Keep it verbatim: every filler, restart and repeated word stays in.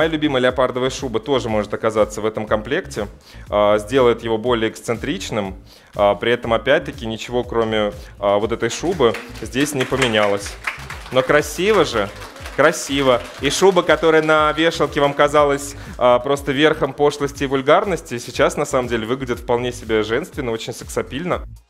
Моя любимая леопардовая шуба тоже может оказаться в этом комплекте. Сделает его более эксцентричным. При этом, опять-таки, ничего, кроме вот этой шубы, здесь не поменялось. Но красиво же. Красиво. И шуба, которая на вешалке вам казалась а, просто верхом пошлости и вульгарности, сейчас на самом деле выглядит вполне себе женственно, очень сексапильно.